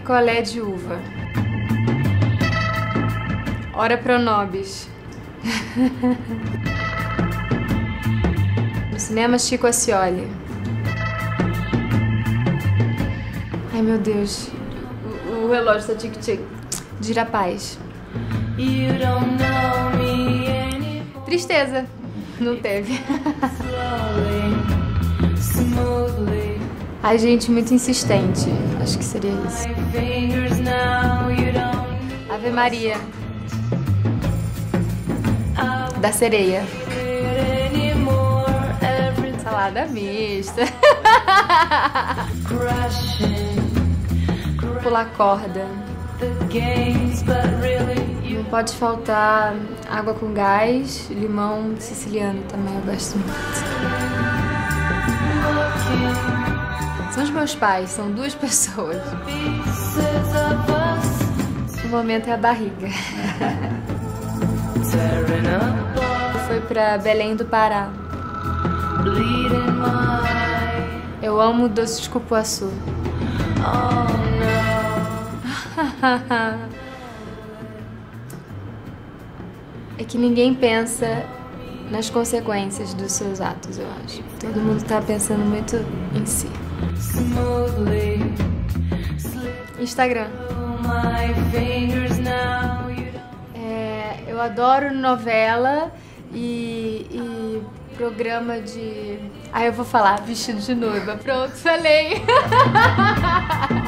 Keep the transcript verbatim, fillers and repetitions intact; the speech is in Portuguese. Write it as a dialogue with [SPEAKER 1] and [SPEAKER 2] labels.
[SPEAKER 1] picolé de uva. Ora pro nobis. No cinema Chico Ascioli. Ai meu Deus, o, o relógio tá tic-tic. Dirapaz. Tristeza. Não teve. Ai gente, muito insistente. Acho que seria isso. Ave Maria. Da sereia. Salada mista. Pular corda. Não pode faltar água com gás, limão siciliano também, eu gosto muito. São os meus pais, são duas pessoas. O momento é a barriga. Foi pra Belém do Pará. Eu amo doce de cupuaçu. É que ninguém pensa nas consequências dos seus atos, eu acho. Todo mundo tá pensando muito em si. Instagram. É, eu adoro novela e, e programa de... Ah, eu vou falar vestido de noiva. Pronto, falei.